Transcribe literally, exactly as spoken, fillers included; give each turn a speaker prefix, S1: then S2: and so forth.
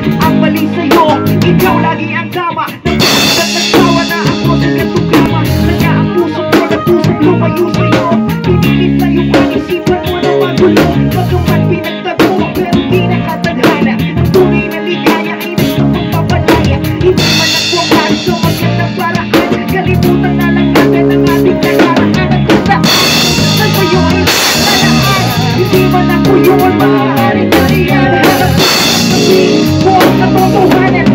S1: Ang mali sa'yo, ikaw lagi ang tama. Nagpapagod nagtawa na ako sa katugama. Kaya ang puso ko na puso lumayo sa'yo. Pinilit sa'yo ang isipan mo na magulo. Pagkaman pinagtago pero di nakatadhana. Ang tunay na ligaya, hindi ko magpapadaya. Hindi man nagwakas, so magandang paraan. Kalimutan na lang natin ang ating nakaraan at kundaan. Saan ko yun ay nalaan? Hindi man ako yun, maaaring mariyan. Sabihin mo ang katotohanan.